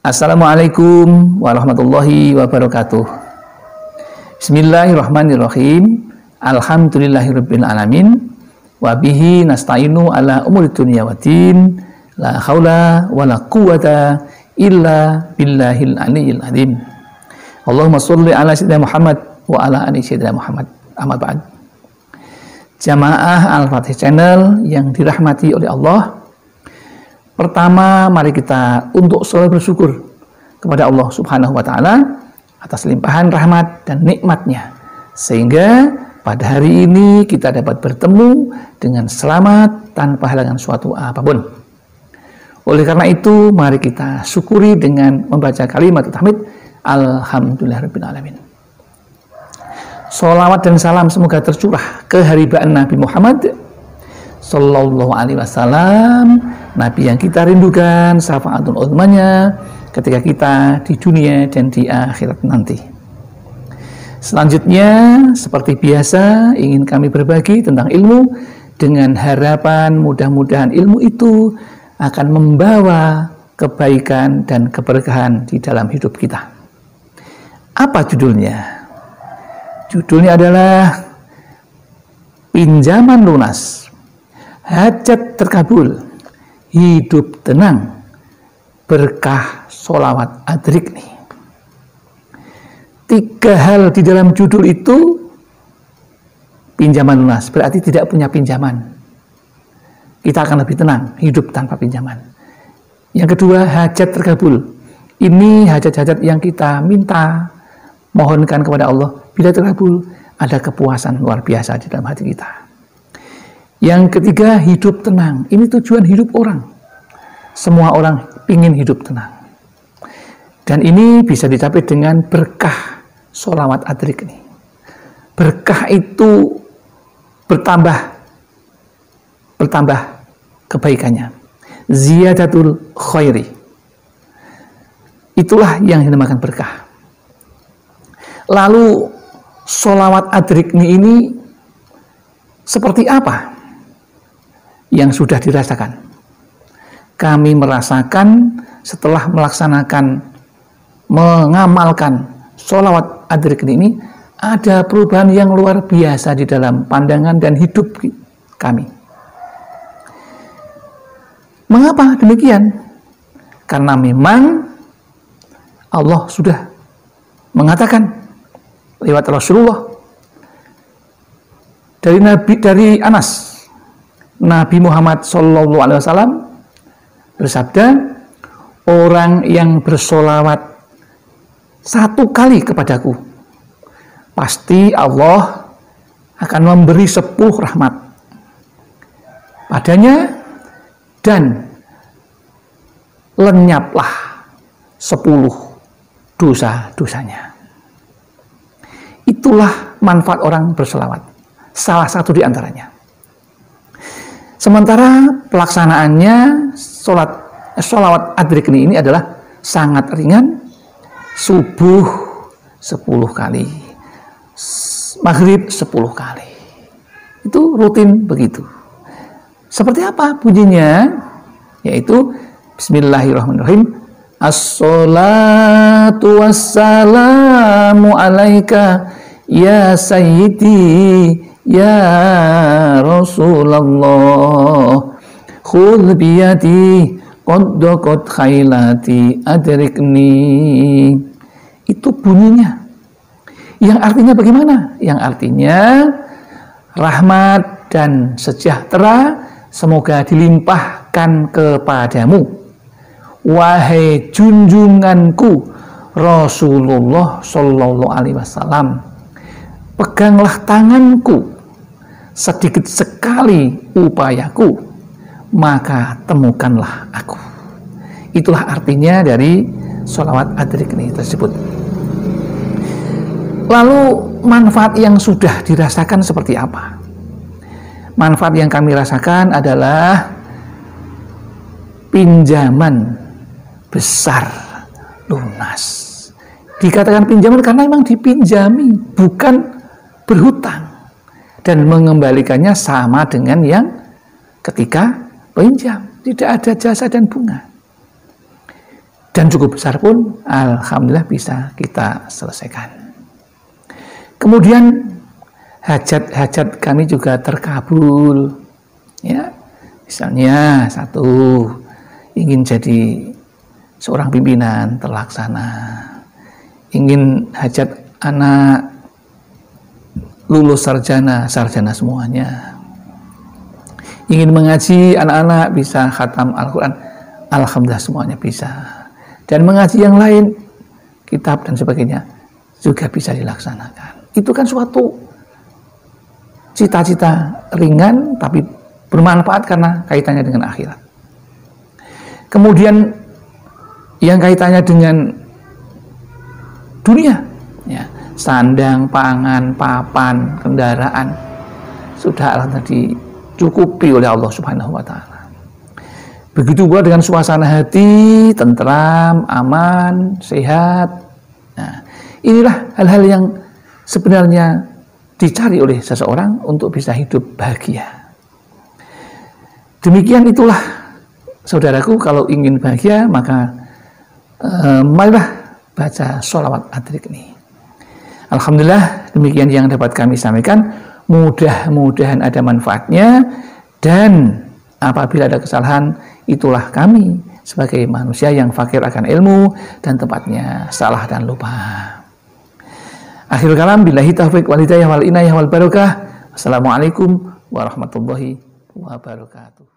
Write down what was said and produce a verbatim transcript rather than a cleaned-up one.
Assalamualaikum warahmatullahi wabarakatuh. Bismillahirrahmanirrahim. Alhamdulillahirabbil alamin. Wa bihi nasta'inu ala umuri dunya waddin. La haula wala quwata illa billahil aliyyil azim. Allahumma shalli ala sayyidina Muhammad wa ala ali sayyidina Muhammad. Amma ba'd. Jamaah Al-Fatih Channel yang dirahmati oleh Allah. Pertama, mari kita untuk selalu bersyukur kepada Allah Subhanahu wa Ta'ala atas limpahan rahmat dan nikmatnya, sehingga pada hari ini kita dapat bertemu dengan selamat tanpa halangan suatu apapun. Oleh karena itu, mari kita syukuri dengan membaca kalimat tahmid Alhamdulillahirabbil alamin. Sholawat dan salam semoga tercurah ke haribaan Nabi Muhammad Sallallahu alaihi wasallam, Nabi yang kita rindukan syafaatul uzmanya ketika kita di dunia dan di akhirat nanti. Selanjutnya, seperti biasa, ingin kami berbagi tentang ilmu dengan harapan mudah-mudahan ilmu itu akan membawa kebaikan dan keberkahan di dalam hidup kita. Apa judulnya? Judulnya adalah pinjaman lunas, hajat terkabul, hidup tenang, berkah sholawat adrikni. Tiga hal di dalam judul itu pinjaman lunas, berarti tidak punya pinjaman. Kita akan lebih tenang, hidup tanpa pinjaman. Yang kedua, hajat terkabul. Ini hajat-hajat yang kita minta, mohonkan kepada Allah. Bila terkabul, ada kepuasan luar biasa di dalam hati kita. Yang ketiga, hidup tenang. Ini tujuan hidup orang. Semua orang ingin hidup tenang. Dan ini bisa dicapai dengan berkah sholawat adrik ini. Berkah itu bertambah, bertambah kebaikannya. Ziyadatul khairi. Itulah yang dinamakan berkah. Lalu sholawat adrik ini seperti apa yang sudah dirasakan? Kami merasakan setelah melaksanakan, mengamalkan sholawat adrik ini, ada perubahan yang luar biasa di dalam pandangan dan hidup kami. Mengapa demikian? Karena memang Allah sudah mengatakan lewat Rasulullah dari Nabi dari Anas, Nabi Muhammad Sallallahu Alaihi Wasallam bersabda, orang yang bersolawat satu kali kepadaku, pasti Allah akan memberi sepuluh rahmat padanya, dan lenyaplah sepuluh dosa-dosanya. Itulah manfaat orang bersolawat, salah satu di antaranya. Sementara pelaksanaannya sholat, sholawat adrikni ini adalah sangat ringan. Subuh sepuluh kali, maghrib sepuluh kali. Itu rutin begitu. Seperti apa bunyinya? Yaitu Bismillahirrahmanirrahim. As-salatu wassalamu alaika ya sayyidi ya Rasulullah, khudh biyadi qaddaqat khailati adrikni. Itu bunyinya. Yang artinya bagaimana? Yang artinya rahmat dan sejahtera semoga dilimpahkan kepadamu, wahai junjunganku Rasulullah Sallallahu Alaihi Wasallam. Peganglah tanganku, sedikit sekali upayaku, maka temukanlah aku. Itulah artinya dari sholawat adrikni tersebut. Lalu manfaat yang sudah dirasakan seperti apa? Manfaat yang kami rasakan adalah pinjaman besar lunas. Dikatakan pinjaman karena memang dipinjami, bukan berhutang, dan mengembalikannya sama dengan yang ketika pinjam, tidak ada jasa dan bunga. dan cukup besar pun alhamdulillah bisa kita selesaikan. Kemudian hajat-hajat kami juga terkabul. Ya, misalnya satu, ingin jadi seorang pimpinan terlaksana, ingin hajat anak lulus sarjana, sarjana semuanya, ingin mengaji anak-anak bisa khatam Al-Quran, alhamdulillah semuanya bisa, dan mengaji yang lain, kitab dan sebagainya juga bisa dilaksanakan. Itu kan suatu cita-cita ringan tapi bermanfaat karena kaitannya dengan akhirat. Kemudian yang kaitannya dengan dunia, ya, sandang, pangan, papan, kendaraan, sudah alhamdulillah dicukupi oleh Allah Subhanahu wa taala. Begitu pula dengan suasana hati tentram, aman, sehat. Nah, inilah hal-hal yang sebenarnya dicari oleh seseorang untuk bisa hidup bahagia. Demikian itulah saudaraku, kalau ingin bahagia maka eh, marilah baca sholawat Adrik ini. Alhamdulillah demikian yang dapat kami sampaikan. Mudah-mudahan ada manfaatnya, dan apabila ada kesalahan, itulah kami sebagai manusia yang fakir akan ilmu dan tempatnya salah dan lupa. Akhirul kalam, billahi taufiq wal hidayah wal inayah wal barakah. Assalamualaikum warahmatullahi wabarakatuh.